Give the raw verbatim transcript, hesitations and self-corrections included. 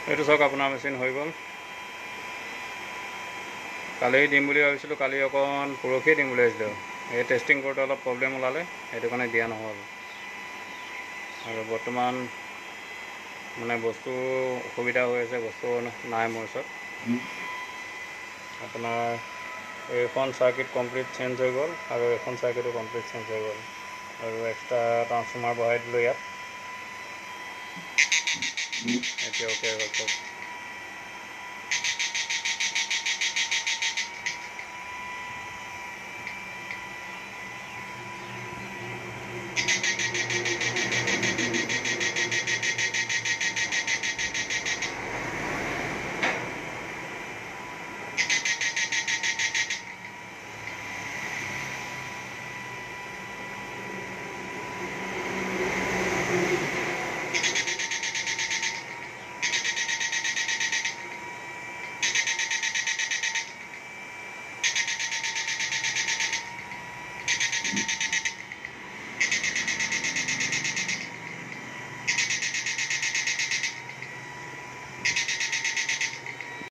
এইটো চাওক আপোনাৰ মেচিন হৈ গ'ল। কালি দিম বুলি ভাবিছিলোঁ, কালি অকণ পৰহিয়ে দিম বুলি ভাবিছিলোঁ। এই টেষ্টিং কৰোঁতে অলপ প্ৰব্লেম ওলালে, সেইটো কাৰণে দিয়া নহ'ল। আৰু বৰ্তমান মানে বস্তু অসুবিধা হৈ আছে, বস্তু নাই মোৰ ওচৰত। আপোনাৰ এইখন চাৰ্কিট কমপ্লিট চেঞ্জ হৈ গ'ল আৰু এইখন চাৰ্কিটো কমপ্লিট চেঞ্জ হৈ গ'ল আৰু এক্সট্ৰা ট্ৰান্সফৰ্মাৰ বহাই দিলোঁ ইয়াত। এতিয়া অ'কে হৈ গ'ল চব।